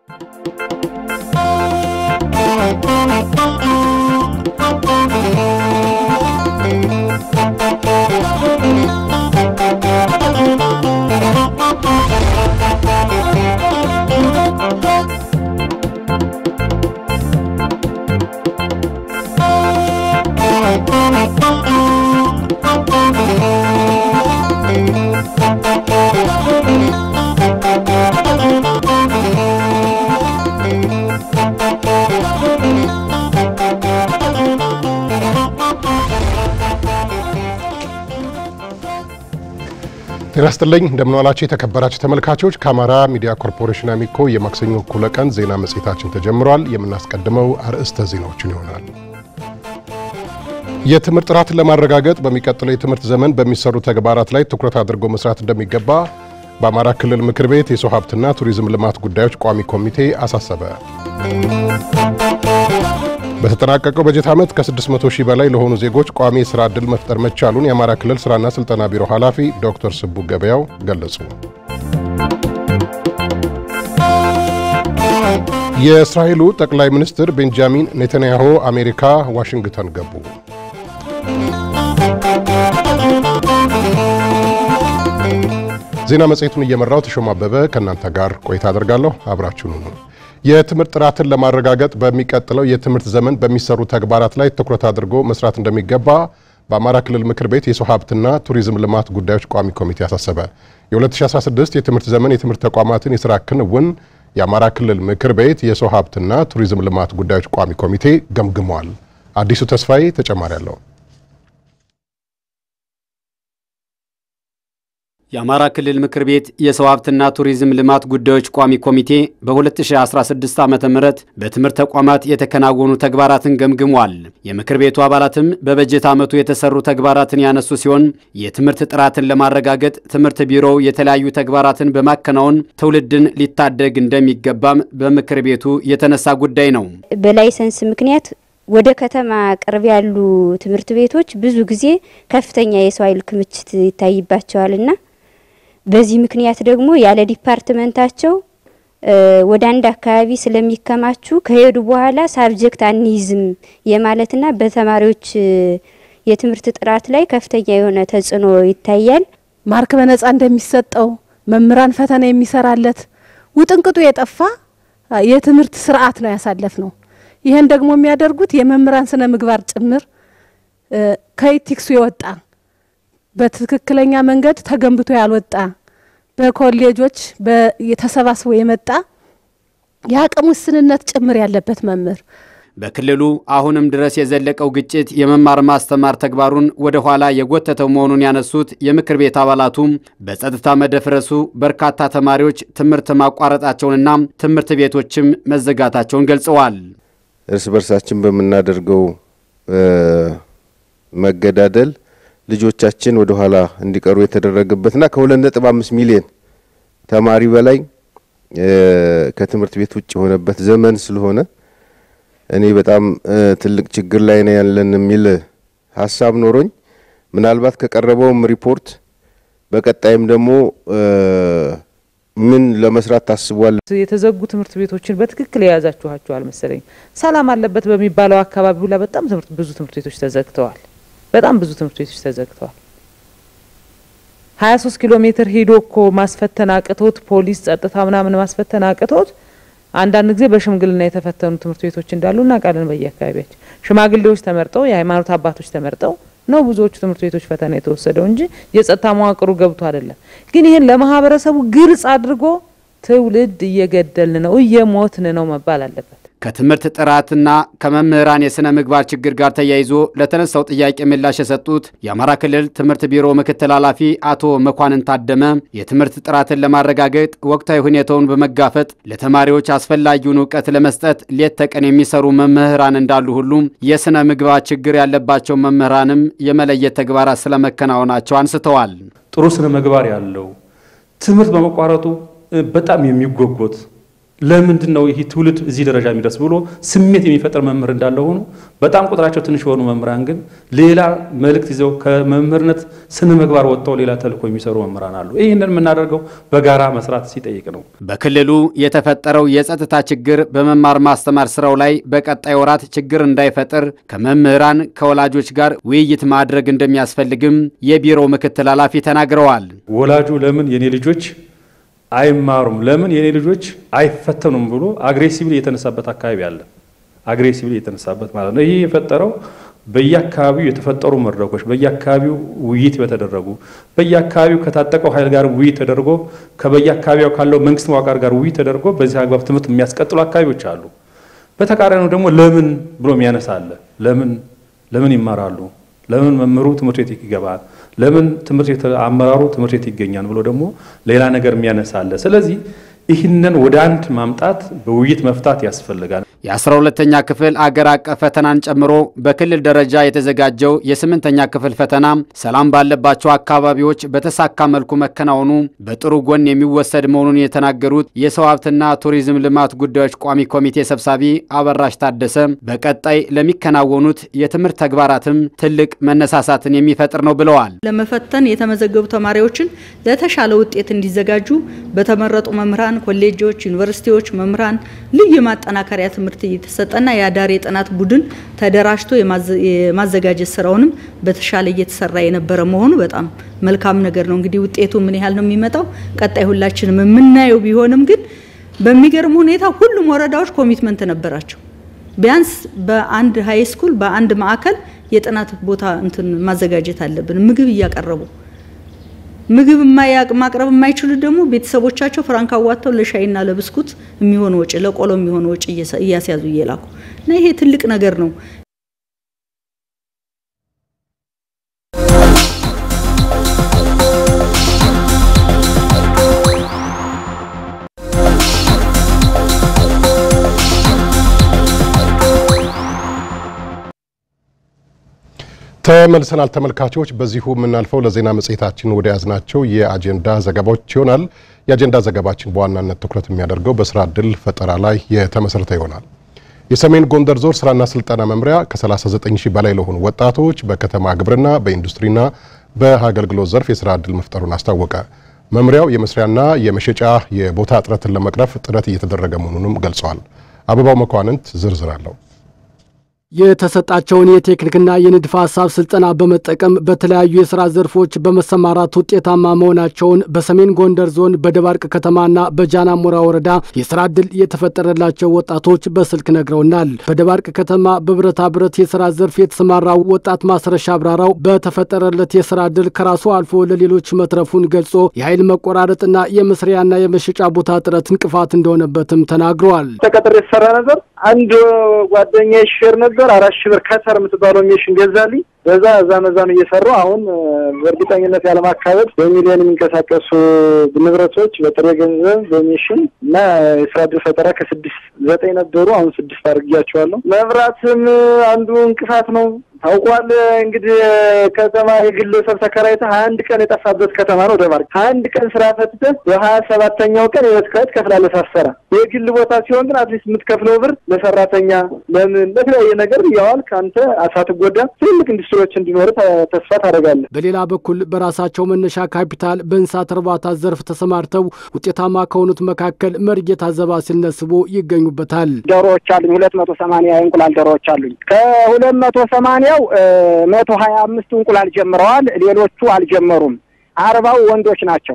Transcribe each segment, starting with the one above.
ጤናስጥልኝ እንደምንዋላችሁ የተከበራችሁ ተመልካቾች ከአማራ ሚዲያ ኮርፖሬሽን አሚኮ የማክሰኞ እኩለ ቀን ዜና መጽሔታችን ተጀምሯል። የምናስቀድመው አርዕስተ ዜናዎችን ይሆናል። የትምህርት ጥራትን ለማረጋገጥ በሚቀጥለው የትምህርት ዘመን በሚሰሩ ተግባራት ላይ ትኩረት አድርጎ መስራት እንደሚገባ በአማራ ክልል ምክር ቤት የሰው ሀብትና ቱሪዝም ልማት ጉዳዮች ቋሚ ኮሚቴ አሳሰበ። በተጠናቀቀው በጀት ዓመት ከ600 ሺህ በላይ ለሆኑ ዜጎች ቋሚ የሥራ ዕድል መፍጠር መቻሉን የአማራ ክልል ሥራና ስልጠና ቢሮ ኃላፊ ዶክተር ስቡ ገበያው ገለጹ። የእስራኤሉ ጠቅላይ ሚኒስትር ቤንጃሚን ኔታንያሁ አሜሪካ ዋሽንግተን ገቡ። ዜና መጽሔቱን እየመራው ተሾማ አበበ ከእናንተ ጋር ቆይታ አደርጋለሁ። አብራችሁን ሁኑ። የትምህርት ጥራትን ለማረጋገጥ በሚቀጥለው የትምህርት ዘመን በሚሰሩ ተግባራት ላይ ትኩረት አድርጎ መስራት እንደሚገባ በአማራ ክልል ምክር ቤት የሰው ሀብትና ቱሪዝም ልማት ጉዳዮች ቋሚ ኮሚቴ አሳሰበ። የ2016 የትምህርት ዘመን የትምህርት ተቋማትን የሥራ ክንውን የአማራ ክልል ምክር ቤት የሰው ሀብትና ቱሪዝም ልማት ጉዳዮች ቋሚ ኮሚቴ ገምግሟል። አዲሱ ተስፋዬ ተጨማሪ አለው። የአማራ ክልል ምክር ቤት የሰው ሀብትና ቱሪዝም ልማት ጉዳዮች ቋሚ ኮሚቴ በ2016 ዓ.ም በትምህርት ተቋማት የተከናወኑ ተግባራትን ገምግሟል። የምክር ቤቱ አባላትም በበጀት ዓመቱ የተሰሩ ተግባራትን ያነሱ ሲሆን የትምህርት ጥራትን ለማረጋገጥ ትምህርት ቢሮው የተለያዩ ተግባራትን በማከናወን ትውልድን ሊታደግ እንደሚገባም በምክር ቤቱ የተነሳ ጉዳይ ነው። በላይሰንስ ምክንያት ወደ ከተማ ቅርብ ያሉ ትምህርት ቤቶች ብዙ ጊዜ ከፍተኛ የሰው ኃይል ክምችት ይታይባቸዋልና በዚህ ምክንያት ደግሞ ያለ ዲፓርትመንታቸው ወደ አንድ አካባቢ ስለሚከማቹ ከሄዱ በኋላ ሳብጀክት አንይዝም የማለትና በተማሪዎች የትምህርት ጥራት ላይ ከፍተኛ የሆነ ተጽዕኖ ይታያል። ማርክ በነጻ እንደሚሰጠው መምህራን ፈተና የሚሰራለት ውጥንቅጡ የጠፋ የትምህርት ስርዓት ነው ያሳለፍነው። ይሄን ደግሞ የሚያደርጉት የመምህራን ስነ ምግባር ጭምር ከኢቲክሱ የወጣ በትክክለኛ መንገድ ተገንብቶ ያልወጣ በኮሌጆች የተሰባስቦ የመጣ የአቅም ውስንነት ጭምር ያለበት መምህር በክልሉ አሁንም ድረስ የዘለቀው ግጭት የመማር ማስተማር ተግባሩን ወደ ኋላ የጎተተው መሆኑን ያነሱት የምክር ቤት አባላቱም በጸጥታ መደፍረሱ በርካታ ተማሪዎች ትምህርት ማቋረጣቸውንና ትምህርት ቤቶችም መዘጋታቸውን ገልጸዋል። እርስ በርሳችን በመናደርገው መገዳደል ልጆቻችን ወደ ኋላ እንዲቀሩ የተደረገበትና ከ2.5 ሚሊዮን ተማሪ በላይ ከትምህርት ቤት ውጭ ሆነበት ዘመን ስለሆነ እኔ በጣም ትልቅ ችግር ላይ ነው ያለን የሚል ሐሳብ ኖሮኝ ምናልባት ከቀረበውም ሪፖርት በቀጣይም ደግሞ ምን ለመስራት ታስቧል? የተዘጉ ትምህርት ቤቶችን በትክክል ያያዛችኋቸዋል መሰለኝ። ሰላም አለበት በሚባለው አካባቢ ሁላ በጣም ብዙ ትምህርት ቤቶች ተዘግተዋል። በጣም ብዙ ትምህርት ቤቶች ተዘግተዋል። 23 ኪሎ ሜትር ሄዶ እኮ ማስፈተን አቅቶት ፖሊስ ጸጥታ ምናምን ማስፈተን አቅቶት አንዳንድ ጊዜ በሽምግልና የተፈተኑ ትምህርት ቤቶች እንዳሉና ቃልን በየአካባቢያቸው ሽማግሌዎች ተመርጠው የሃይማኖት አባቶች ተመርጠው ነው ብዙዎቹ ትምህርት ቤቶች ፈተና የተወሰደው እንጂ የጸጥታ መዋቅሩ ገብቶ አይደለም። ግን ይሄን ለማህበረሰቡ ግልጽ አድርጎ ትውልድ እየገደልን ነው እየሞትን ነው መባል አለበት። ከትምህርት ጥራትና ከመምህራን የሥነ ምግባር ችግር ጋር ተያይዞ ለተነሳው ጥያቄ ምላሽ የሰጡት የአማራ ክልል ትምህርት ቢሮ ምክትል ኃላፊ አቶ መኳንን ታደመ የትምህርት ጥራትን ለማረጋገጥ ወቅታዊ ሁኔታውን በመጋፈጥ ለተማሪዎች አስፈላጊውን ዕውቀት ለመስጠት ሌት ተቀን የሚሰሩ መምህራን እንዳሉ ሁሉ የሥነ ምግባር ችግር ያለባቸው መምህራንም የመለየት ተግባራት ስለመከናወናቸው አንስተዋል። ጥሩ ስነ ምግባር ያለው ትምህርት በመቋረጡ በጣም የሚጎጎት ለምንድነው ይሄ ትውልድ እዚህ ደረጃ የሚደርስ ብሎ ስሜት የሚፈጠር መምህር እንዳለው ሆኖ በጣም ቁጥራቸው ትንሽ የሆኑ መምህራን ግን ሌላ መልእክት ይዘው ከመምህርነት ስነ ምግባር ወጥተው ሌላ ተልእኮ የሚሰሩ መምህራን አሉ። ይሄንን የምናደርገው በጋራ መስራት ሲጠይቅ ነው። በክልሉ የተፈጠረው የጸጥታ ችግር በመማር ማስተማር ስራው ላይ በቀጣይ ወራት ችግር እንዳይፈጠር ከመምህራን ከወላጆች ጋር ውይይት ማድረግ እንደሚያስፈልግም የቢሮው ምክትል ኃላፊ ተናግረዋል። ወላጁ ለምን የኔ ልጆች አይማሩም ለምን የኔ ልጆች አይፈተኑም ብሎ አግሬሲቭሊ የተነሳበት አካባቢ አለ። አግሬሲቭሊ የተነሳበት ማለት ነው። ይሄ የፈጠረው በየአካባቢው የተፈጠሩ መድረኮች በየአካባቢው ውይይት በተደረጉ በየአካባቢው ከታጠቀው ኃይል ጋር ውይይት ተደርጎ ከበየአካባቢው ካለው መንግስት መዋቅር ጋር ውይይት ተደርጎ በዚህ አግባብ ትምህርት የሚያስቀጥሉ አካባቢዎች አሉ። በተቃራኒው ደግሞ ለምን ብሎ የሚያነሳለ ለምን ይማራሉ ለምን መምህሩ ትምህርት ቤት ይገባል ለምን ትምህርት ቤት አመራሩ ትምህርት ቤት ይገኛል ብሎ ደግሞ ሌላ ነገር የሚያነሳለ። ስለዚህ ይህንን ወደ አንድ ማምጣት በውይይት መፍታት ያስፈልጋል። የ12ኛ ክፍል አገር አቀፍ ፈተናን ጨምሮ በክልል ደረጃ የተዘጋጀው የ8ኛ ክፍል ፈተና ሰላም ባለባቸው አካባቢዎች በተሳካ መልኩ መከናወኑ በጥሩ ጎን የሚወሰድ መሆኑን የተናገሩት የሰው ሀብትና ቱሪዝም ልማት ጉዳዮች ቋሚ ኮሚቴ ሰብሳቢ አበራሽ ታደሰ በቀጣይ ለሚከናወኑት የትምህርት ተግባራትም ትልቅ መነሳሳትን የሚፈጥር ነው ብለዋል። ለመፈተን የተመዘገቡ ተማሪዎችን ለተሻለ ውጤት እንዲዘጋጁ በተመረጡ መምህራን ኮሌጆች ዩኒቨርሲቲዎች መምህራን ልዩ ማጠናከሪያ ትምህርት እየተሰጠና የአዳሪ ጥናት ቡድን ተደራጅቶ የማዘጋጀት ስራውንም በተሻለ እየተሰራ የነበረ መሆኑ በጣም መልካም ነገር ነው። እንግዲህ ውጤቱ ምን ያህል ነው የሚመጣው ቀጣይ ሁላችንም የምናየው ቢሆንም ግን በሚገርም ሁኔታ ሁሉም ወረዳዎች ኮሚትመንት ነበራቸው። ቢያንስ በአንድ ሃይ ስኩል በአንድ ማዕከል የጥናት ቦታ ማዘጋጀት አለብን። ምግብ እያቀረቡ ምግብ ማቅረብ የማይችሉ ደግሞ ቤተሰቦቻቸው ፍራንክ አዋጥተው ለሻይና ለብስኩት የሚሆን ወጪ ለቆሎ የሚሆን ወጪ እያስያዙ እየላኩ እና ይሄ ትልቅ ነገር ነው። ተመልሰናል ተመልካቾች። በዚሁ የምናልፈው ለዜና መጽሔታችን ወደ ያዝናቸው የአጀንዳ ዘገባዎች ይሆናል። የአጀንዳ ዘገባችን በዋናነት ትኩረት የሚያደርገው በስራ ዕድል ፈጠራ ላይ የተመሰረተ ይሆናል። የሰሜን ጎንደር ዞን ስራና ስልጠና መምሪያ ከ39 ሺህ በላይ ለሆኑ ወጣቶች በከተማ ግብርና በኢንዱስትሪና በአገልግሎት ዘርፍ የስራ ዕድል መፍጠሩን አስታወቀ። መምሪያው የመስሪያና የመሸጫ የቦታ እጥረትን ለመቅረፍ ጥረት እየተደረገ መሆኑንም ገልጿል። አበባው መኳንንት ዝርዝር አለው። የተሰጣቸውን የቴክኒክና የንድፈ ሐሳብ ስልጠና በመጠቀም በተለያዩ የሥራ ዘርፎች በመሰማራት ውጤታማ መሆናቸውን በሰሜን ጎንደር ዞን በደባርቅ ከተማና በጃናሞራ ወረዳ የሥራ ዕድል የተፈጠረላቸው ወጣቶች በስልክ ነግረውናል። በደባርቅ ከተማ በብረታ ብረት የሥራ ዘርፍ የተሰማራው ወጣት ማስረሻ አብራራው በተፈጠረለት የሥራ ዕድል ከራሱ አልፎ ለሌሎች መትረፉን ገልጾ የኃይል መቆራረጥና የመስሪያና የመሸጫ ቦታ እጥረት እንቅፋት እንደሆነበትም ተናግረዋል። ተቀጥሬ የተሰራ ነበር። አንድ ጓደኛዬ ሼር ነበር 4 ሺህ ብር ከሰር የምትባለው ሜሽን ገዛልኝ። በዛ መዛን እየሰራው አሁን በእርግጠኝነት ያለማካበድ በሚሊዮን የሚንቀሳቀሱ ንብረቶች በጥሬ ገንዘብ በሜሽን እና የስራ ዕድል ፈጠራ ከ6-9 ነበሩ አሁን 6 አድርጌያቸዋለሁ። መብራትም አንዱ እንቅፋት ነው። ታውቋል እንግዲህ ከተማ የግለሰብ ተከራይተ 21 ቀን የጠፋበት ከተማ ነው ደባርቅ። 21 ቀን ስራ ፈትተህ በ27ኛው ቀን የወስከት ከፍላለህ ሳሰራ። የግል ቦታ ሲሆን ግን አትሊስት የምትከፍለው ብር ለሰራተኛ ለምን ለተለያየ ነገር ያዋል ካንተ አሳትጎዳ ትልቅ ኢንዱስትሪዎች እንዲኖር ተስፋ ታደርጋለህ። በሌላ በኩል በራሳቸው መነሻ ካፒታል በእንስሳት እርባታ ዘርፍ ተሰማርተው ውጤታማ ከሆኑት መካከል መርጌታ ዘባ ሲነስቡ ይገኙበታል። ዶሮዎች አሉኝ 280 እንቁላል ዶሮዎች አሉኝ። ከ280 125 እንቁላል ጀምረዋል። ሌሎቹ አልጀመሩም። 40 ወንዶች ናቸው።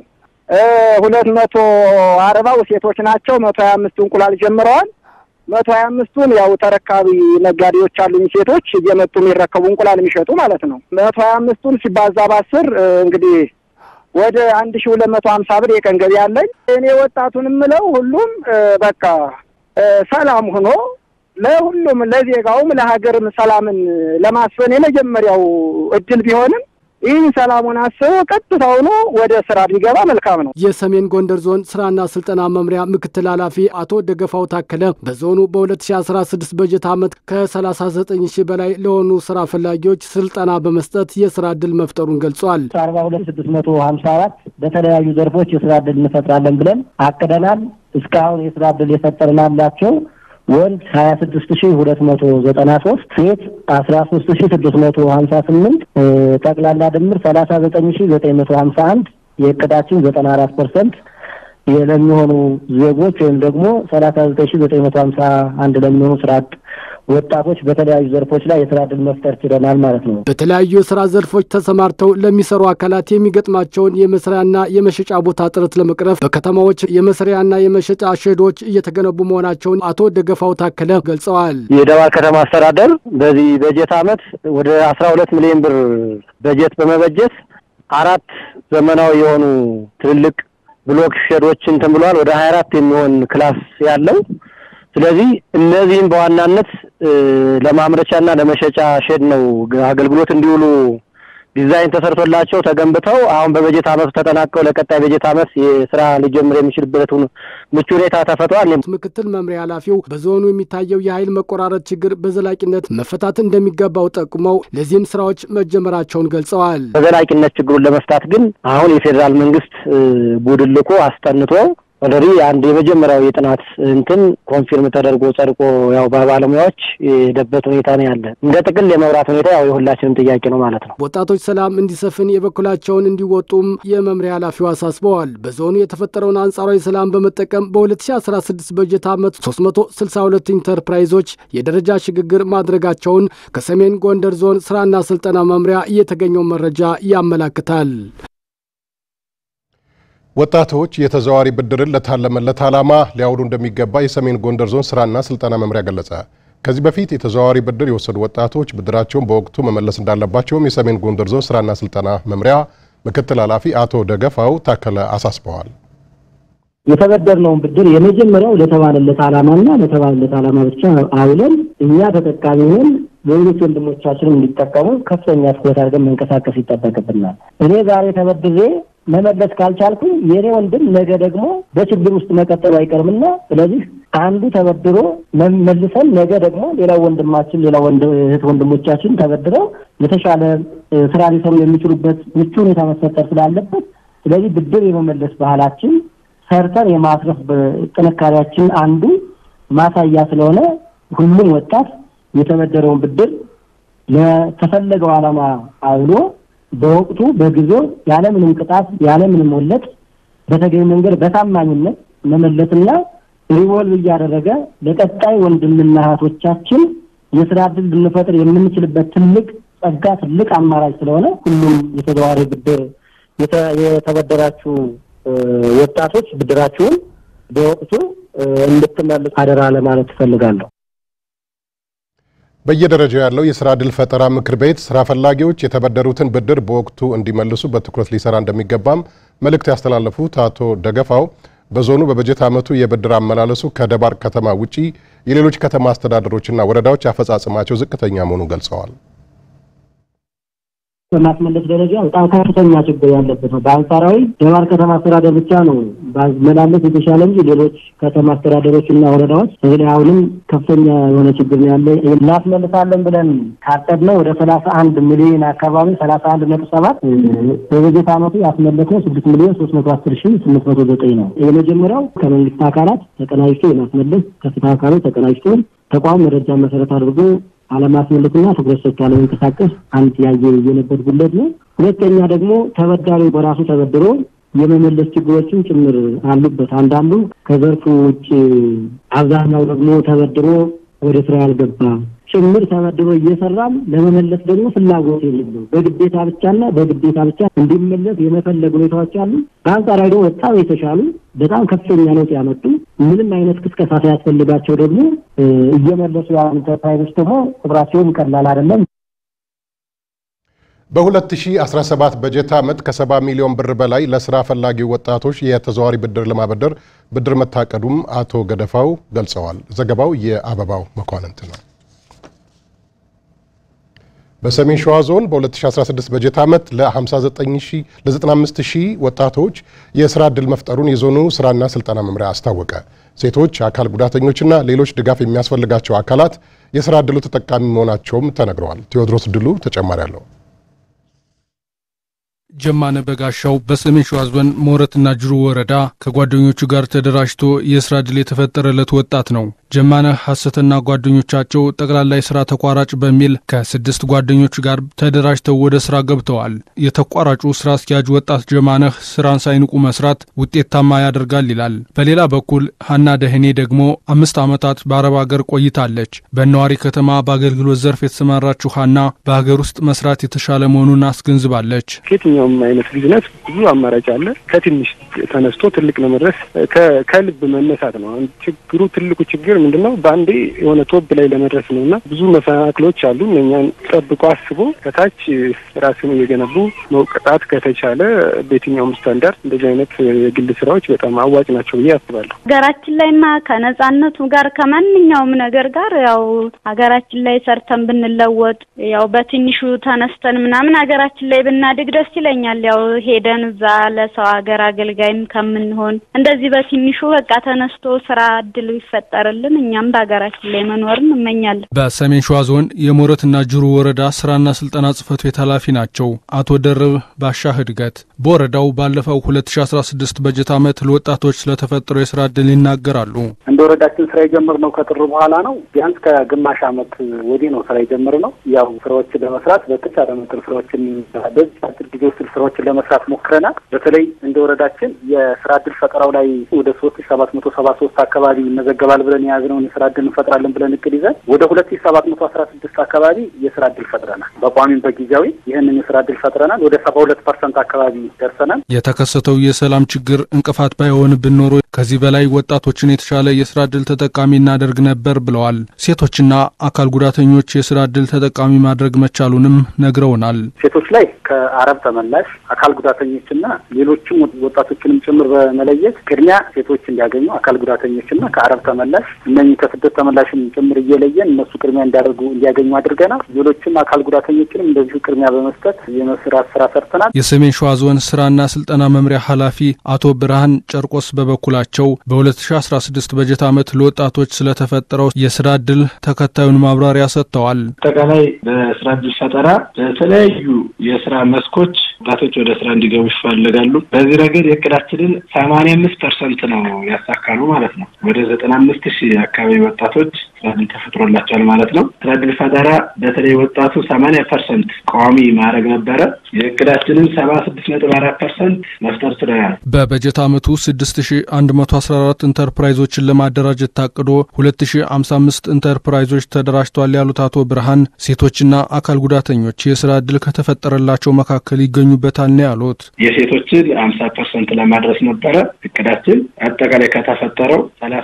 240 ሴቶች ናቸው። 125 እንቁላል ጀምረዋል። 125ቱን ያው ተረካቢ ነጋዴዎች አሉኝ ሴቶች እየመጡ የሚረከቡ እንቁላል የሚሸጡ ማለት ነው። 125ቱን ሲባዛ በ10 እንግዲህ ወደ 1250 ብር የቀን ገቢ አለኝ። እኔ ወጣቱን ምለው ሁሉም በቃ ሰላም ሆኖ ለሁሉም ለዜጋውም ለሀገርም ሰላምን ለማስፈን የመጀመሪያው እድል ቢሆንም ይህን ሰላሙን አስቦ ቀጥታው ነው ወደ ስራ ቢገባ መልካም ነው። የሰሜን ጎንደር ዞን ስራና ስልጠና መምሪያ ምክትል ኃላፊ አቶ ደገፋው ታከለ በዞኑ በ2016 በጀት ዓመት ከ39 ሺህ በላይ ለሆኑ ስራ ፈላጊዎች ስልጠና በመስጠት የስራ ዕድል መፍጠሩን ገልጿል። 42654 በተለያዩ ዘርፎች የስራ ዕድል እንፈጥራለን ብለን አቅደናል። እስካሁን የስራ ዕድል የፈጠርናላቸው ወንድ 26293 ሴት 13658 ጠቅላላ ድምር 39951 የእቅዳችን 94% ለሚሆኑ ዜጎች ወይም ደግሞ 39951 ለሚሆኑ ስራ አጥ ወጣቶች በተለያዩ ዘርፎች ላይ የስራ ዕድል መፍጠር ችለናል ማለት ነው። በተለያዩ የስራ ዘርፎች ተሰማርተው ለሚሰሩ አካላት የሚገጥማቸውን የመስሪያና የመሸጫ ቦታ ጥረት ለመቅረፍ በከተማዎች የመስሪያና የመሸጫ ሼዶች እየተገነቡ መሆናቸውን አቶ ደገፋው ታከለ ገልጸዋል። የደባርቅ ከተማ አስተዳደር በዚህ በጀት ዓመት ወደ 12 ሚሊዮን ብር በጀት በመበጀት 4 ዘመናዊ የሆኑ ትልልቅ ብሎክ ሼዶችን ተምሏል። ወደ 24 የሚሆን ክላስ ያለው ስለዚህ እነዚህን በዋናነት ለማምረቻና ለመሸጫ ሼድ ነው አገልግሎት እንዲውሉ ዲዛይን ተሰርቶላቸው ተገንብተው አሁን በበጀት ዓመት ተጠናቀው ለቀጣይ በጀት ዓመት የስራ ሊጀምር የሚችልበትን ምቹ ሁኔታ ተፈጥሯል። ምክትል መምሪያ ኃላፊው በዞኑ የሚታየው የኃይል መቆራረጥ ችግር በዘላቂነት መፈታት እንደሚገባው ጠቁመው ለዚህም ስራዎች መጀመራቸውን ገልጸዋል። በዘላቂነት ችግሩን ለመፍታት ግን አሁን የፌደራል መንግስት ቡድን ልኮ አስጠንቶ ኦልሬዲ አንድ የመጀመሪያው የጥናት ኮንፊርም ተደርጎ ጸድቆ ያው ባለሙያዎች የደበት ሁኔታ ነው ያለ። እንደ ጥቅል የመብራት ሁኔታ ያው የሁላችንም ጥያቄ ነው ማለት ነው። ወጣቶች ሰላም እንዲሰፍን የበኩላቸውን እንዲወጡም የመምሪያ ኃላፊው አሳስበዋል። በዞኑ የተፈጠረውን አንጻራዊ ሰላም በመጠቀም በ2016 በጀት ዓመት 362 ኢንተርፕራይዞች የደረጃ ሽግግር ማድረጋቸውን ከሰሜን ጎንደር ዞን ስራና ስልጠና መምሪያ የተገኘው መረጃ ያመለክታል። ወጣቶች የተዘዋዋሪ ብድርን ለታለመለት ዓላማ ሊያውሉ እንደሚገባ የሰሜን ጎንደር ዞን ስራና ስልጠና መምሪያ ገለጸ። ከዚህ በፊት የተዘዋዋሪ ብድር የወሰዱ ወጣቶች ብድራቸውን በወቅቱ መመለስ እንዳለባቸውም የሰሜን ጎንደር ዞን ስራና ስልጠና መምሪያ ምክትል ኃላፊ አቶ ደገፋው ታከለ አሳስበዋል። የተበደርነውን ብድር የመጀመሪያው ለተባለለት ዓላማና ለተባለለት ዓላማ ብቻ አውለን እኛ ተጠቃሚ ሆነን ሌሎች ወንድሞቻችንን እንዲጠቀሙ ከፍተኛ ትኩረት አድርገን መንቀሳቀስ ይጠበቅብናል። እኔ ዛሬ ተበድሬ መመለስ ካልቻልኩ የኔ ወንድም ነገ ደግሞ በችግር ውስጥ መቀጠሉ አይቀርምና ስለዚህ አንዱ ተበድሮ መልሰን ነገ ደግሞ ሌላው ወንድማችን ሌላው ወንድሞቻችን ተበድረው የተሻለ ስራ ሊሰሩ የሚችሉበት ምቹ ሁኔታ መፈጠር ስላለበት ስለዚህ ብድር የመመለስ ባህላችን ሰርተን የማስረፍ ጥንካሬያችን አንዱ ማሳያ ስለሆነ ሁሉም ወጣት የተበደረውን ብድር ለተፈለገው ዓላማ አውሎ በወቅቱ በጊዜው ያለ ምንም ቅጣት ያለ ምንም ወለድ በተገኘ መንገድ በታማኝነት መመለስና ሪቮልቭ ያደረገ ለቀጣይ ወንድምና እህቶቻችን የስራ ዕድል ልንፈጥር የምንችልበት ትልቅ ጸጋ ትልቅ አማራጭ ስለሆነ ሁሉም የተዘዋዋሪ ብድር የተበደራችሁ ወጣቶች ብድራችሁን በወቅቱ እንድትመልሱ አደራ ለማለት ፈልጋለሁ። በየደረጃው ያለው የስራ ዕድል ፈጠራ ምክር ቤት ስራ ፈላጊዎች የተበደሩትን ብድር በወቅቱ እንዲመልሱ በትኩረት ሊሰራ እንደሚገባም መልእክት ያስተላለፉት አቶ ደገፋው በዞኑ በበጀት ዓመቱ የብድር አመላለሱ ከደባርቅ ከተማ ውጪ የሌሎች ከተማ አስተዳደሮችና ወረዳዎች አፈጻጸማቸው ዝቅተኛ መሆኑን ገልጸዋል። በማስመለስ ደረጃ በጣም ከፍተኛ ችግር ያለበት ነው። በአንጻራዊ ደባርቅ ከተማ አስተዳደር ብቻ ነው ባዝመላለስ የተሻለ እንጂ ሌሎች ከተማ አስተዳደሮችና ወረዳዎች ስለዚህ አሁንም ከፍተኛ የሆነ ችግር ያለ እናስመልሳለን ብለን ካቀድነው ወደ 31 ሚሊዮን አካባቢ 31.7 በበጀት ዓመቱ ያስመለስነው 6,310,809 ነው። የመጀመሪያው ከመንግስት አካላት ተቀናጅቶ የማስመለስ ከፍትህ አካላት ተቀናጅቶ ተቋም መረጃ መሰረት አድርጎ አለማስመለስና ትኩረት ሰጥቶ አለመንቀሳቀስ አንድ የነበር ጉለት ነው። ሁለተኛ ደግሞ ተበዳሪው በራሱ ተበድሮ የመመለስ ችግሮችን ጭምር አሉበት። አንዳንዱ ከዘርፉ ውጭ አብዛኛው ደግሞ ተበድሮ ወደ ስራ ያልገባ ጭምር ተበድሮ እየሰራም ለመመለስ ደግሞ ፍላጎት የለውም። በግዴታ ብቻ እንዲመለስ የመፈለግ ሁኔታዎች አሉ። በአንጻራዊ ደግሞ በጣም የተሻሉ በጣም ከፍተኛ ለውጥ ያመጡ ምንም አይነት ቅስቀሳ ሳያስፈልጋቸው ደግሞ እየመለሱ ያሉ ኢንተርፕራይዞች ደግሞ ቁጥራቸውም ቀላል አይደለም። በ2017 በጀት ዓመት ከ70 ሚሊዮን ብር በላይ ለስራ ፈላጊ ወጣቶች የተዘዋዋሪ ብድር ለማበደር ብድር መታቀዱም አቶ ገደፋው ገልጸዋል። ዘገባው የአበባው መኳንንት ነው። በሰሜን ሸዋ ዞን በ2016 በጀት ዓመት ለ95000 ወጣቶች የስራ ዕድል መፍጠሩን የዞኑ ስራና ስልጠና መምሪያ አስታወቀ። ሴቶች፣ አካል ጉዳተኞችና ሌሎች ድጋፍ የሚያስፈልጋቸው አካላት የስራ ዕድሉ ተጠቃሚ መሆናቸውም ተነግረዋል። ቴዎድሮስ ድሉ ተጨማሪ አለው። ጀማነ በጋሻው በሰሜን ሸዋ ዞን ሞረትና ጅሩ ወረዳ ከጓደኞቹ ጋር ተደራጅቶ የስራ ዕድል የተፈጠረለት ወጣት ነው። ጀማነ ሐሰትና ጓደኞቻቸው ጠቅላላ የስራ ተቋራጭ በሚል ከ6 ጓደኞቹ ጋር ተደራጅተው ወደ ስራ ገብተዋል። የተቋራጩ ስራ አስኪያጅ ወጣት ጀማነ ስራን ሳይንቁ መስራት ውጤታማ ያደርጋል ይላል። በሌላ በኩል ሀና ደህኔ ደግሞ 5 ዓመታት በአረብ ሀገር ቆይታለች። በነዋሪ ከተማ በአገልግሎት ዘርፍ የተሰማራችው ሀና በሀገር ውስጥ መስራት የተሻለ መሆኑን አስገንዝባለች። ከየትኛውም አይነት ቢዝነስ ብዙ አማራጭ አለ። ከትንሽ ተነስቶ ትልቅ ለመድረስ ከልብ መነሳት ነው። ችግሩ ትልቁ ችግር ምንድነው? በአንዴ የሆነ ቶፕ ላይ ለመድረስ ነውና ብዙ መሰናክሎች አሉ። እኛን ጠብቆ አስቦ ከታች ራስን እየገነቡ መውቀጣት ከተቻለ በየትኛውም ስታንዳርድ እንደዚህ አይነት የግል ስራዎች በጣም አዋጭ ናቸው ብዬ አስባለሁ። ሀገራችን ላይማ ከነጻነቱ ጋር ከማንኛውም ነገር ጋር ያው ሀገራችን ላይ ሰርተን ብንለወጥ ያው በትንሹ ተነስተን ምናምን ሀገራችን ላይ ብናድግ ደስ ይለኛል። ያው ሄደን እዛ ለሰው ሀገር አገልጋይም ከምንሆን እንደዚህ በትንሹ በቃ ተነስቶ ስራ እድል ይፈጠርልን እኛም በሀገራችን ላይ መኖርን እንመኛለን። በሰሜን ሸዋ ዞን የሞረትና ጅሩ ወረዳ ስራና ስልጠና ጽህፈት ቤት ኃላፊ ናቸው አቶ ደርብ ባሻህ እድገት። በወረዳው ባለፈው 2016 በጀት ዓመት ለወጣቶች ስለተፈጠረው የስራ እድል ይናገራሉ። እንደ ወረዳችን ስራ የጀመርነው ከጥር በኋላ ነው። ቢያንስ ከግማሽ ዓመት ወዲህ ነው ስራ የጀመርነው። ያው ስራዎችን ለመስራት በተቻለ መጠን ስራዎችን በአጭር ጊዜ ውስጥ ስራዎችን ለመስራት ሞክረናል። በተለይ እንደ ወረዳችን የስራ እድል ፈጠራው ላይ ወደ 3773 አካባቢ ይመዘገባል ብለን የያዝነውን የስራ እድል እንፈጥራለን ብለን እቅድ ይዘን ወደ 2716 አካባቢ የስራ እድል ፈጥረናል። በቋሚም በጊዜያዊ ይህንን የስራ እድል ፈጥረናል። ወደ 72% አካባቢ ደርሰናል። የተከሰተው የሰላም ችግር እንቅፋት ባይሆንብን ኖሮ ከዚህ በላይ ወጣቶችን የተሻለ የስራ እድል ተጠቃሚ እናደርግ ነበር ብለዋል። ሴቶችና አካል ጉዳተኞች የስራ እድል ተጠቃሚ ማድረግ መቻሉንም ነግረውናል። ሴቶች ላይ ከአረብ ተመላሽ አካል ጉዳተኞችና ሌሎችም ወጣቶችንም ጭምር በመለየት ቅድሚያ ሴቶች እንዲያገኙ አካል ጉዳተኞችና ከአረብ ተመላሽ እነኚህ ከስደት ተመላሽም ጭምር እየለየን እነሱ ቅድሚያ እንዲያገኙ አድርገናል። ሌሎችም አካል ጉዳተኞችንም እንደዚሁ ቅድሚያ በመስጠት የመስራት ስራ ሰርተናል። የሰሜን ሸዋ ዞን ስራና ስልጠና መምሪያ ኃላፊ አቶ ብርሃን ጨርቆስ በበኩላቸው በ2016 በጀት ዓመት ለወጣቶች ስለተፈጠረው የስራ እድል ተከታዩን ማብራሪያ ሰጥተዋል። አጠቃላይ በስራ እድል ፈጠራ በተለያዩ የስራ መስኮች ወጣቶች ወደ ስራ እንዲገቡ ይፈልጋሉ። በዚህ ረገድ የእቅዳችንን 85% ነው ያሳካነው ማለት ነው። ወደ 95000 አካባቢ ወጣቶች ስራ እድል ተፈጥሮላቸዋል ማለት ነው። ስራ እድል ፈጠራ በተለይ ወጣቱ 80% ቋሚ ማድረግ ነበረ። የእቅዳችንን 76.4% መፍጠር ችለናል። በበጀት ዓመቱ 6114 ኢንተርፕራይዞችን ለማደራጀት ታቅዶ 2055 ኢንተርፕራይዞች ተደራጅተዋል ያሉት አቶ ብርሃን ሴቶችና አካል ጉዳተኞች የስራ እድል ከተፈጠረላቸው መካከል ይገኙበታል ነው ያሉት። የሴቶችን 50% ለማድረስ ነበረ እቅዳችን። አጠቃላይ ከተፈጠረው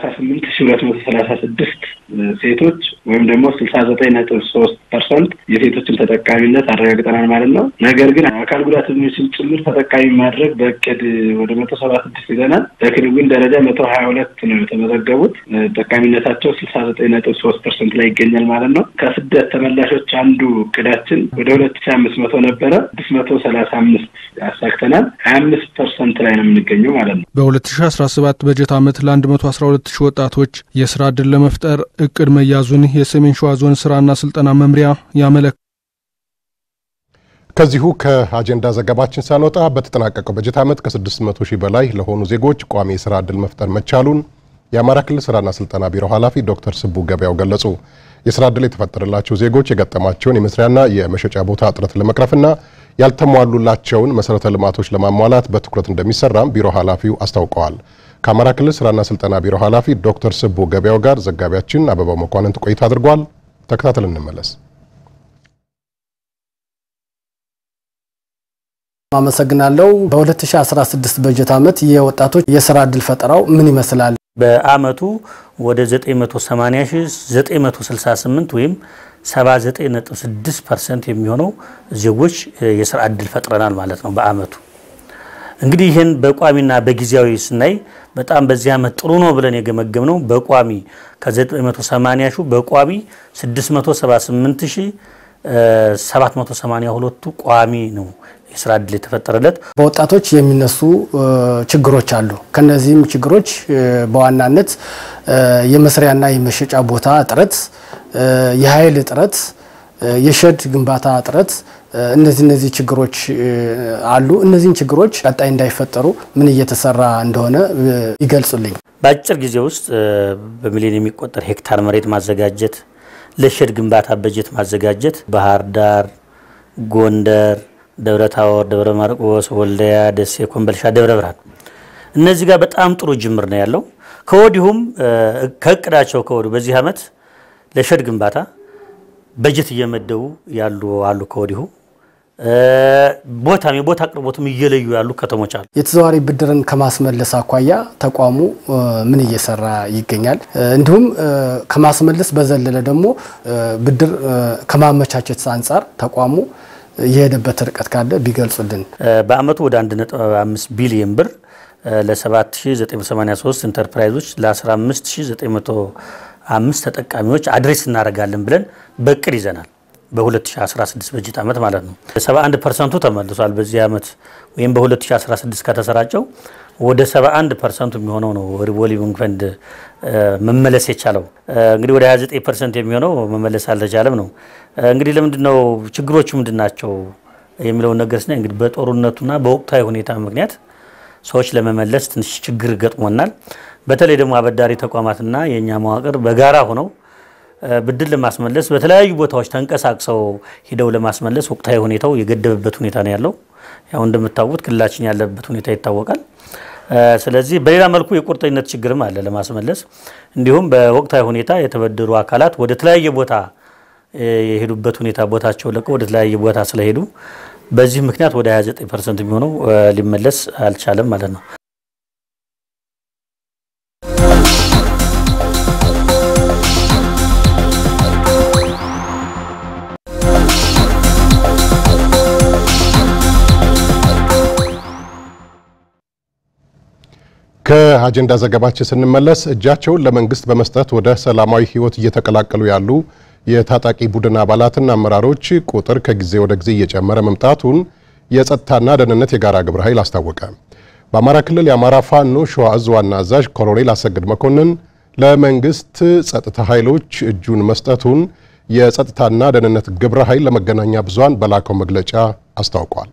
38236 ሴቶች ወይም ደግሞ 69.3% የሴቶችን ተጠቃሚነት አረጋግጠናል ማለት ነው። ነገር ግን አካል ጉዳተኞችን ጭምር ተጠቃሚ ማድረግ በእቅድ ወደ 176 ይዘናል። በክንውን ደረጃ 122 ነው የተመዘገቡት። ተጠቃሚነታቸው 69.3% ላይ ይገኛል ማለት ነው። ከስደት ተመላሾች አንዱ እቅዳችን ወደ 2500 ነበረ። 635 ያሳክተናል። 25% ላይ ነው የምንገኘው ማለት ነው። በ2017 በጀት ዓመት ለ112000 ወጣቶች የስራ ዕድል ለመፍጠር እቅድ መያዙን የሰሜን ሸዋ ዞን ስራና ስልጠና መምሪያ ያመለክታል። ከዚሁ ከአጀንዳ ዘገባችን ሳንወጣ በተጠናቀቀው በጀት ዓመት ከ600,000 በላይ ለሆኑ ዜጎች ቋሚ የስራ ዕድል መፍጠር መቻሉን የአማራ ክልል ስራና ስልጠና ቢሮ ኃላፊ ዶክተር ስቡ ገበያው ገለጹ። የስራ ዕድል የተፈጠረላቸው ዜጎች የገጠማቸውን የመስሪያና የመሸጫ ቦታ እጥረት ለመቅረፍና ያልተሟሉላቸውን መሰረተ ልማቶች ለማሟላት በትኩረት እንደሚሰራም ቢሮ ኃላፊው አስታውቀዋል። ከአማራ ክልል ስራና ስልጠና ቢሮ ኃላፊ ዶክተር ስቡ ገበያው ጋር ዘጋቢያችን አበባው መኳንንት ቆይታ አድርጓል። ተከታተልን እንመለስ። አመሰግናለሁ። በ2016 በጀት ዓመት የወጣቶች የስራ ዕድል ፈጠራው ምን ይመስላል? በአመቱ ወደ 980,968 ወይም 79.6% የሚሆነው ዜጎች የስራ ዕድል ፈጥረናል ማለት ነው በአመቱ። እንግዲህ ይሄን በቋሚና በጊዜያዊ ስናይ በጣም በዚህ አመት ጥሩ ነው ብለን የገመገምነው በቋሚ ከ980,000 በቋሚ 678,782 ቋሚ ነው የስራ ዕድል የተፈጠረለት። በወጣቶች የሚነሱ ችግሮች አሉ። ከነዚህም ችግሮች በዋናነት የመስሪያና የመሸጫ ቦታ እጥረት፣ የኃይል እጥረት፣ የሸድ ግንባታ እጥረት እነዚህ ችግሮች አሉ። እነዚህን ችግሮች ቀጣይ እንዳይፈጠሩ ምን እየተሰራ እንደሆነ ይገልጹልኝ። በአጭር ጊዜ ውስጥ በሚሊዮን የሚቆጠር ሄክታር መሬት ማዘጋጀት፣ ለሸድ ግንባታ በጀት ማዘጋጀት፣ ባህር ዳር፣ ጎንደር፣ ደብረ ታቦር፣ ደብረ ማርቆስ፣ ወልዲያ፣ ደሴ፣ ኮምቦልቻ፣ ደብረ ብርሃን እነዚህ ጋር በጣም ጥሩ ጅምር ነው ያለው። ከወዲሁም ከእቅዳቸው ከወዲሁ በዚህ ዓመት ለሸድ ግንባታ በጀት እየመደቡ ያሉ አሉ። ከወዲሁ የቦታ አቅርቦትም እየለዩ ያሉ ከተሞች አሉ። የተዘዋዋሪ ብድርን ከማስመለስ አኳያ ተቋሙ ምን እየሰራ ይገኛል? እንዲሁም ከማስመለስ በዘለለ ደግሞ ብድር ከማመቻቸት አንፃር ተቋሙ የሄደበት ርቀት ካለ ቢገልጹልን። በአመቱ ወደ 1.5 ቢሊዮን ብር ለ7983 ኢንተርፕራይዞች ለ15905 ተጠቃሚዎች አድሬስ እናደርጋለን ብለን በቅድ ይዘናል። በ2016 በጀት ዓመት ማለት ነው። 71% ተመልሷል። በዚህ ዓመት ወይም በ2016 ከተሰራጨው ወደ 71% የሚሆነው ነው ሪቮልቪንግ ፈንድ መመለስ የቻለው። እንግዲህ ወደ 29% የሚሆነው መመለስ አልተቻለም ነው። እንግዲህ ለምንድነው ችግሮቹ ምንድናቸው የሚለው ነገር ስነ እንግዲህ በጦርነቱና በወቅታዊ ሁኔታ ምክንያት ሰዎች ለመመለስ ትንሽ ችግር ገጥሞናል። በተለይ ደግሞ አበዳሪ ተቋማትና የኛ መዋቅር በጋራ ሆነው ብድር ለማስመለስ በተለያዩ ቦታዎች ተንቀሳቅሰው ሄደው ለማስመለስ ወቅታዊ ሁኔታው የገደበበት ሁኔታ ነው ያለው። ያው እንደምታውቁት ክልላችን ያለበት ሁኔታ ይታወቃል። ስለዚህ በሌላ መልኩ የቁርጠኝነት ችግርም አለ ለማስመለስ። እንዲሁም በወቅታዊ ሁኔታ የተበደሩ አካላት ወደ ተለያየ ቦታ የሄዱበት ሁኔታ ቦታቸው ለቀው ወደ ተለያየ ቦታ ስለሄዱ በዚህ ምክንያት ወደ 29% የሚሆነው ሊመለስ አልቻለም ማለት ነው። ከአጀንዳ ዘገባችን ስንመለስ እጃቸውን ለመንግስት በመስጠት ወደ ሰላማዊ ህይወት እየተቀላቀሉ ያሉ የታጣቂ ቡድን አባላትና አመራሮች ቁጥር ከጊዜ ወደ ጊዜ እየጨመረ መምጣቱን የጸጥታና ደህንነት የጋራ ግብረ ኃይል አስታወቀ። በአማራ ክልል የአማራ ፋኖ ሸዋ ዕዝ ዋና አዛዥ ኮሎኔል አሰግድ መኮንን ለመንግስት ጸጥታ ኃይሎች እጁን መስጠቱን የጸጥታና ደህንነት ግብረ ኃይል ለመገናኛ ብዙሃን በላከው መግለጫ አስታውቋል።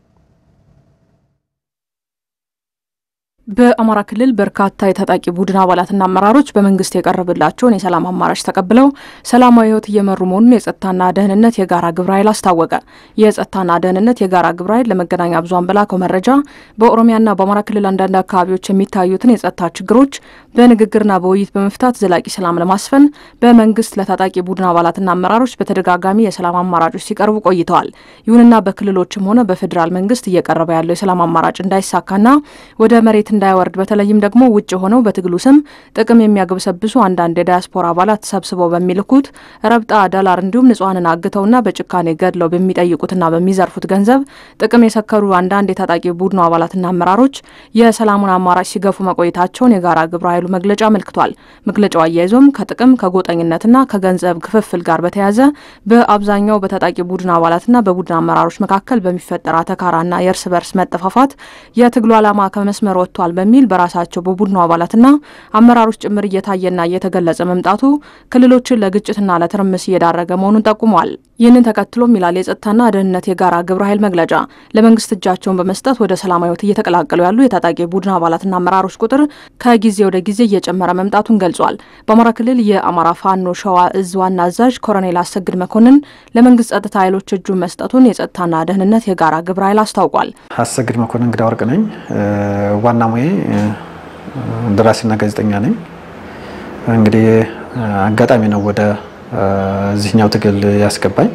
በአማራ ክልል በርካታ የታጣቂ ቡድን አባላትና አመራሮች በመንግስት የቀረበላቸውን የሰላም አማራጭ ተቀብለው ሰላማዊ ህይወት እየመሩ መሆኑን የጸጥታና ደህንነት የጋራ ግብረ ኃይል አስታወቀ። የጸጥታና ደህንነት የጋራ ግብረ ኃይል ለመገናኛ ብዙሃን በላከው መረጃ በኦሮሚያና በአማራ ክልል አንዳንድ አካባቢዎች የሚታዩትን የጸጥታ ችግሮች በንግግርና በውይይት በመፍታት ዘላቂ ሰላም ለማስፈን በመንግስት ለታጣቂ ቡድን አባላትና አመራሮች በተደጋጋሚ የሰላም አማራጮች ሲቀርቡ ቆይተዋል። ይሁንና በክልሎችም ሆነ በፌዴራል መንግስት እየቀረበ ያለው የሰላም አማራጭ እንዳይሳካና ወደ መሬት እንዳይወርድ በተለይም ደግሞ ውጭ ሆነው በትግሉ ስም ጥቅም የሚያግበሰብሱ አንዳንድ የዳያስፖራ አባላት ተሰብስበው በሚልኩት ረብጣ ዶላር እንዲሁም ንጹሃንን አግተውና በጭካኔ ገድለው በሚጠይቁትና በሚዘርፉት ገንዘብ ጥቅም የሰከሩ አንዳንድ የታጣቂ ቡድኑ አባላትና አመራሮች የሰላሙን አማራጭ ሲገፉ መቆየታቸውን የጋራ ግብረ ኃይሉ መግለጫ አመልክቷል። መግለጫው አያይዞም ከጥቅም ከጎጠኝነትና ከገንዘብ ክፍፍል ጋር በተያያዘ በአብዛኛው በታጣቂ ቡድን አባላትና በቡድን አመራሮች መካከል በሚፈጠር አተካራና የእርስ በርስ መጠፋፋት የትግሉ ዓላማ ከመስመር ወጥቷል በሚል በራሳቸው በቡድኑ አባላትና አመራሮች ጭምር እየታየና እየተገለጸ መምጣቱ ክልሎችን ለግጭትና ለትርምስ እየዳረገ መሆኑን ጠቁሟል። ይህንን ተከትሎም ይላል የጸጥታና ደህንነት የጋራ ግብረ ኃይል መግለጫ ለመንግስት እጃቸውን በመስጠት ወደ ሰላማዊ ህይወት እየተቀላቀሉ ያሉ የታጣቂ ቡድን አባላትና አመራሮች ቁጥር ከጊዜ ወደ ጊዜ እየጨመረ መምጣቱን ገልጿል። በአማራ ክልል የአማራ ፋኖ ሸዋ ዕዝ ዋና አዛዥ ኮሎኔል አሰግድ መኮንን ለመንግስት ጸጥታ ኃይሎች እጁን መስጠቱን የጸጥታና ደህንነት የጋራ ግብረ ኃይል አስታውቋል። አሰግድ መኮንን እንግዳ ወርቅ ነኝ። ዋና ሙዬ ደራሲና ጋዜጠኛ ነኝ። እንግዲህ አጋጣሚ ነው ወደ እዚህኛው ትግል ያስገባኝ።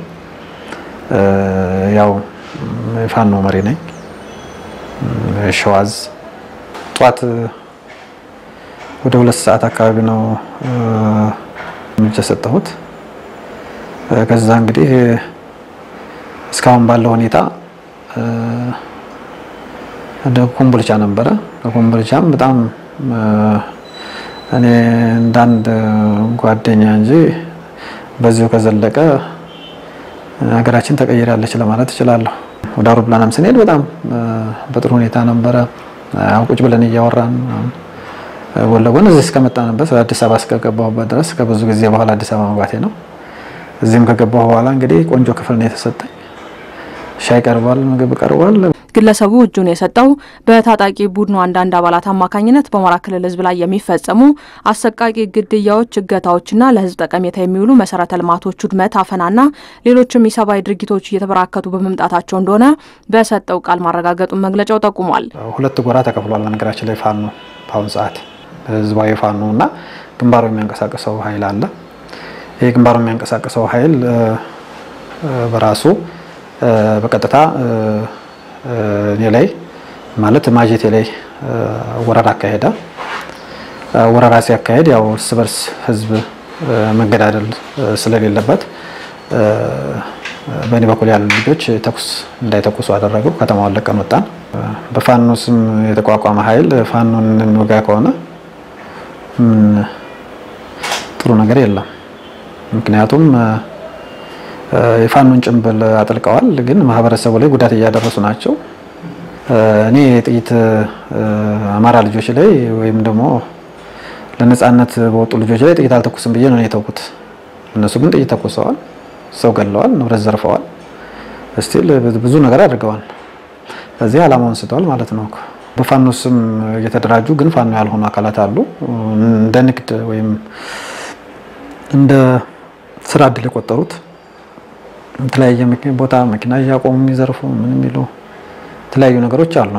ያው ፋኖ መሪ ነኝ። ሸዋ ዕዝ ጧት ወደ 2 ሰዓት አካባቢ ነው የሰጠሁት። ከዛ እንግዲህ እስካሁን ባለው ሁኔታ ወደ ኮምቦልቻ ነበረ። ኮምቦልቻም በጣም እኔ እንዳንድ ጓደኛ እንጂ በዚሁ ከዘለቀ ሀገራችን ተቀይራለች ለማለት እችላለሁ። ወደ አውሮፕላንም ስንሄድ በጣም በጥሩ ሁኔታ ነበረ። ቁጭ ብለን እያወራን ወለጎን እዚህ እስከመጣንበት አዲስ አበባ እስከገባሁበት ድረስ ከብዙ ጊዜ በኋላ አዲስ አበባ መግባቴ ነው። እዚህም ከገባሁ በኋላ እንግዲህ ቆንጆ ክፍል ነው የተሰጠኝ። ሻይ ቀርቧል፣ ምግብ ቀርቧል። ግለሰቡ እጁን የሰጠው በታጣቂ ቡድኑ አንዳንድ አባላት አማካኝነት በአማራ ክልል ህዝብ ላይ የሚፈጸሙ አሰቃቂ ግድያዎች፣ እገታዎችና ለህዝብ ጠቀሜታ የሚውሉ መሰረተ ልማቶች ውድመት፣ አፈናና ሌሎችም ኢሰብአዊ ድርጊቶች እየተበራከቱ በመምጣታቸው እንደሆነ በሰጠው ቃል ማረጋገጡን መግለጫው ጠቁሟል። ሁለት ጎራ ተከፍሏል። በነገራችን ላይ ፋኖ በአሁኑ ሰዓት ህዝባዊ ፋኖና ግንባሩ የሚያንቀሳቅሰው ኃይል አለ። ይሄ ግንባሩ የሚያንቀሳቅሰው ኃይል በራሱ በቀጥታ እኔ ላይ ማለት ማጀቴ ላይ ወረራ አካሄደ። ወረራ ሲያካሄድ ያው እርስ በርስ ህዝብ መገዳደል ስለሌለበት በእኔ በኩል ያሉ ልጆች ተኩስ እንዳይተኩሱ አደረጉ። ከተማውን ለቀን ወጣን። በፋኖ ስም የተቋቋመ ኃይል ፋኖን እንወጋ ከሆነ ጥሩ ነገር የለም። ምክንያቱም የፋኖን ጭንብል አጥልቀዋል፣ ግን ማህበረሰቡ ላይ ጉዳት እያደረሱ ናቸው። እኔ ጥይት አማራ ልጆች ላይ ወይም ደግሞ ለነጻነት በወጡ ልጆች ላይ ጥይት አልተኩስም ብዬ ነው የተውኩት። እነሱ ግን ጥይት ተኩሰዋል፣ ሰው ገለዋል፣ ንብረት ዘርፈዋል፣ እስቲል ብዙ ነገር አድርገዋል። ስለዚህ ዓላማውን ስተዋል ማለት ነው። በፋኖ ስም እየተደራጁ ግን ፋኖ ያልሆኑ አካላት አሉ። እንደ ንግድ ወይም እንደ ስራ ዕድል የቆጠሩት የተለያየ ቦታ መኪና እያቆሙ የሚዘርፉ ምን የሚሉ የተለያዩ ነገሮች አሉ።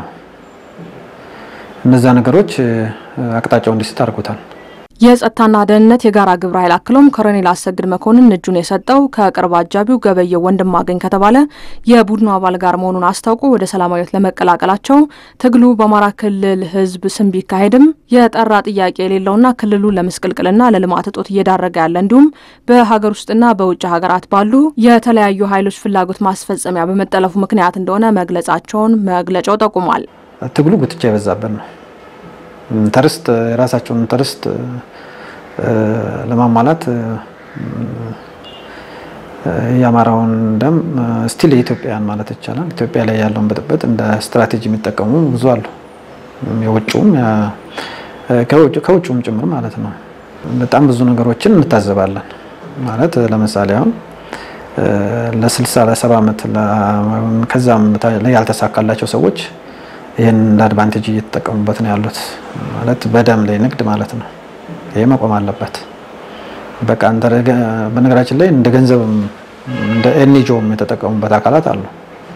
እነዛ ነገሮች አቅጣጫው እንዲስት አድርጎታል። የጸጥታና ደህንነት የጋራ ግብረ ኃይል አክሎም ኮሎኔል አሰግድ መኮንን እጁን የሰጠው ከቅርብ አጃቢው ገበየው ወንድማገኝ ከተባለ የቡድኑ አባል ጋር መሆኑን አስታውቆ ወደ ሰላማዊ ህይወት ለመቀላቀላቸው ትግሉ በአማራ ክልል ህዝብ ስም ቢካሄድም የጠራ ጥያቄ የሌለውና ክልሉ ለመስቀልቅልና ለልማት እጦት እየዳረገ ያለ እንዲሁም በሀገር ውስጥና በውጭ ሀገራት ባሉ የተለያዩ ኃይሎች ፍላጎት ማስፈጸሚያ በመጠለፉ ምክንያት እንደሆነ መግለጻቸውን መግለጫው ጠቁሟል። ትግሉ ጉትቻ የበዛበት ነው። ተርስት የራሳቸውን ተርስት ለማሟላት ያማራውን ደም ስቲል የኢትዮጵያን ማለት ይቻላል ኢትዮጵያ ላይ ያለውን በጥብጥ እንደ ስትራቴጂ የሚጠቀሙ ብዙ አሉ። የውጭውም ከውጭውም ጭምር ማለት ነው። በጣም ብዙ ነገሮችን እንታዘባለን። ማለት ለምሳሌ አሁን ለ60 ለ70 ዓመት ከዛም ላይ ያልተሳካላቸው ሰዎች ይሄን አድቫንቴጅ እየተጠቀሙበት ነው ያሉት። ማለት በደም ላይ ንግድ ማለት ነው። ይሄ መቆም አለበት። በቃ በነገራችን ላይ እንደ ገንዘብም እንደ ኤንጂኦም የተጠቀሙበት አካላት አሉ።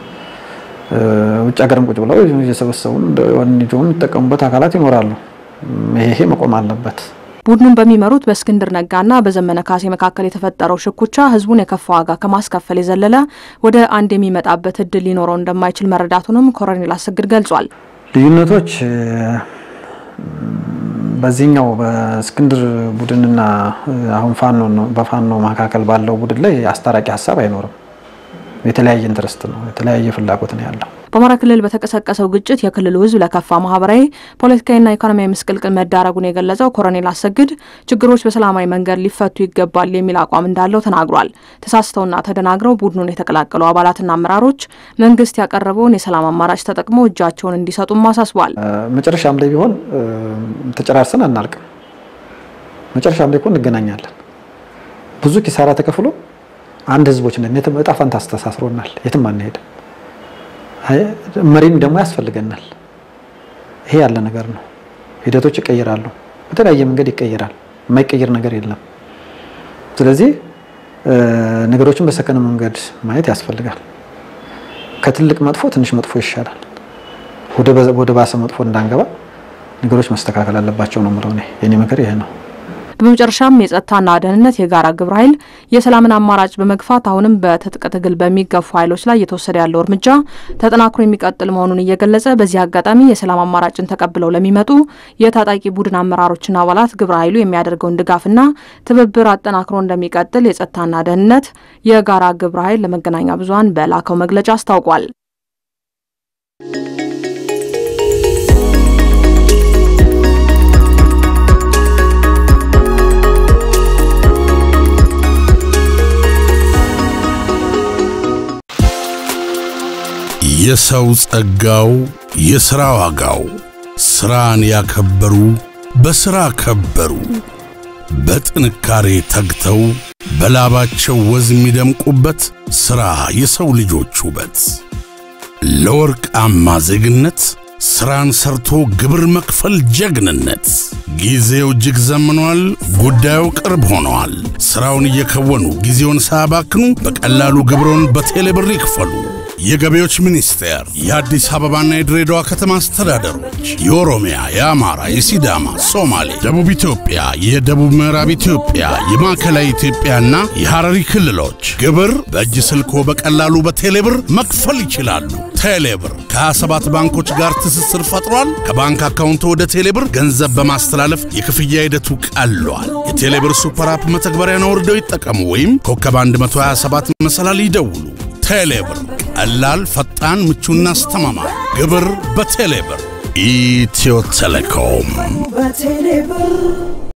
ውጭ ሀገርም ቁጭ ብለው እየሰበሰቡ እንደ ኤንጂኦም የተጠቀሙበት አካላት ይኖራሉ። ይሄ መቆም አለበት። ቡድኑን በሚመሩት በእስክንድር ነጋና በዘመነ ካሴ መካከል የተፈጠረው ሽኩቻ ህዝቡን የከፋ ዋጋ ከማስከፈል የዘለለ ወደ አንድ የሚመጣበት እድል ሊኖረው እንደማይችል መረዳቱንም ኮሎኔል አሰግድ ገልጿል። ልዩነቶች በዚህኛው በእስክንድር ቡድንና አሁን በፋኖ መካከል ባለው ቡድን ላይ አስታራቂ ሀሳብ አይኖርም። የተለያየ ኢንተረስት ነው፣ የተለያየ ፍላጎት ነው ያለው። በአማራ ክልል በተቀሰቀሰው ግጭት የክልሉ ህዝብ ለከፋ ማህበራዊ፣ ፖለቲካዊና ኢኮኖሚያዊ ምስቅልቅል መዳረጉን የገለጸው ኮሎኔል አሰግድ ችግሮች በሰላማዊ መንገድ ሊፈቱ ይገባል የሚል አቋም እንዳለው ተናግሯል። ተሳስተውና ተደናግረው ቡድኑን የተቀላቀሉ አባላትና አመራሮች መንግስት ያቀረበውን የሰላም አማራጭ ተጠቅመው እጃቸውን እንዲሰጡም አሳስቧል። መጨረሻም ላይ ቢሆን ተጨራርሰን አናልቅም። መጨረሻም ላይ እንገናኛለን። ብዙ ኪሳራ ተከፍሎ አንድ ህዝቦች ነን። እጣ ፈንታ አስተሳስሮናል። የትም አንሄድም። መሪም ደግሞ ያስፈልገናል። ይሄ ያለ ነገር ነው። ሂደቶች ይቀየራሉ። በተለያየ መንገድ ይቀየራል። የማይቀየር ነገር የለም። ስለዚህ ነገሮችን በሰከነ መንገድ ማየት ያስፈልጋል። ከትልቅ መጥፎ ትንሽ መጥፎ ይሻላል። ወደ ባሰ መጥፎ እንዳንገባ ነገሮች መስተካከል አለባቸው ነው የምለው። የኔ ምክር ይሄ ነው። በመጨረሻም የጸጥታና ደህንነት የጋራ ግብረ ኃይል የሰላምን አማራጭ በመግፋት አሁንም በትጥቅ ትግል በሚገፉ ኃይሎች ላይ እየተወሰደ ያለው እርምጃ ተጠናክሮ የሚቀጥል መሆኑን እየገለጸ በዚህ አጋጣሚ የሰላም አማራጭን ተቀብለው ለሚመጡ የታጣቂ ቡድን አመራሮችና አባላት ግብረ ኃይሉ የሚያደርገውን ድጋፍና ትብብር አጠናክሮ እንደሚቀጥል የጸጥታና ደህንነት የጋራ ግብረ ኃይል ለመገናኛ ብዙሃን በላከው መግለጫ አስታውቋል። የሰው ጸጋው የሥራ ዋጋው ሥራን ያከበሩ በሥራ ከበሩ በጥንካሬ ተግተው በላባቸው ወዝ የሚደምቁበት ሥራ የሰው ልጆች ውበት ለወርቃማ ዜግነት ስራን ሰርቶ ግብር መክፈል ጀግንነት ጊዜው እጅግ ዘምኗል ጉዳዩ ቅርብ ሆኗል ስራውን እየከወኑ ጊዜውን ሳያባክኑ በቀላሉ ግብሮን በቴሌብር ይክፈሉ የገቢዎች ሚኒስቴር የአዲስ አበባና የድሬዳዋ ከተማ አስተዳደሮች የኦሮሚያ የአማራ የሲዳማ ሶማሌ ደቡብ ኢትዮጵያ የደቡብ ምዕራብ ኢትዮጵያ የማዕከላዊ ኢትዮጵያና የሐረሪ ክልሎች ግብር በእጅ ስልኮ በቀላሉ በቴሌብር መክፈል ይችላሉ ቴሌብር ከ27 ባንኮች ጋር ትስስር ፈጥሯል ከባንክ አካውንት ወደ ቴሌብር ገንዘብ በማስተላለፍ የክፍያ ሂደቱ ቀሏል የቴሌብር ሱፐር አፕ መተግበሪያን አውርደው ይጠቀሙ ወይም ኮከብ 127 መሰላል ይደውሉ ቴሌብር ቀላል ፈጣን ምቹና አስተማማኝ ግብር በቴሌብር ኢትዮ ቴሌኮም